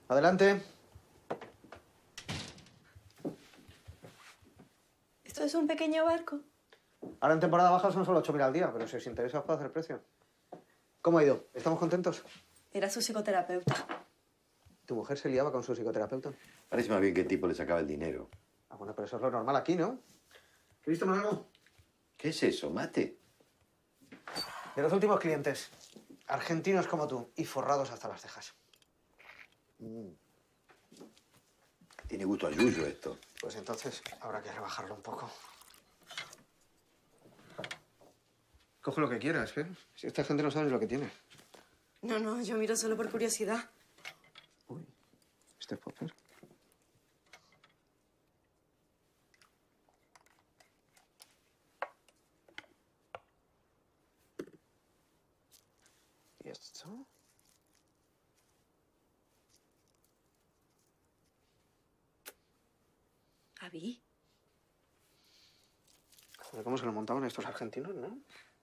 Adelante. ¿Esto es un pequeño barco? Ahora en temporada baja son solo 8.000 al día, pero si os interesa os puedo hacer precio. ¿Cómo ha ido? ¿Estamos contentos? Era su psicoterapeuta. ¿Tu mujer se liaba con su psicoterapeuta? Parece más bien que el tipo le sacaba el dinero. Ah, bueno, pero eso es lo normal aquí, ¿no? ¿Has visto algo? ¿Qué es eso, mate? De los últimos clientes. Argentinos como tú y forrados hasta las cejas. Tiene gusto a yuyo esto. Pues entonces habrá que rebajarlo un poco. Coge lo que quieras, ¿eh? Si esta gente no sabe lo que tiene. No, yo miro solo por curiosidad. Uy, este popper. ¿Y esto? ¿Avi? Joder, ¿cómo se lo montaban estos argentinos, no?